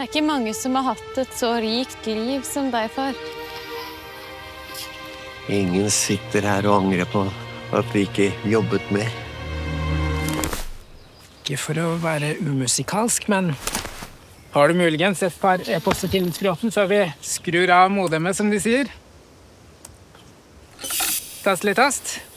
Det ikke mange som har hatt et så rikt liv som deg, far. Ingen sitter her og angrer på at vi ikke jobbet mer. Ikke for å være umusikalsk, men har du muligens et par e-poster til Froten før vi skrur av modemet, som de sier? Tast litt tast.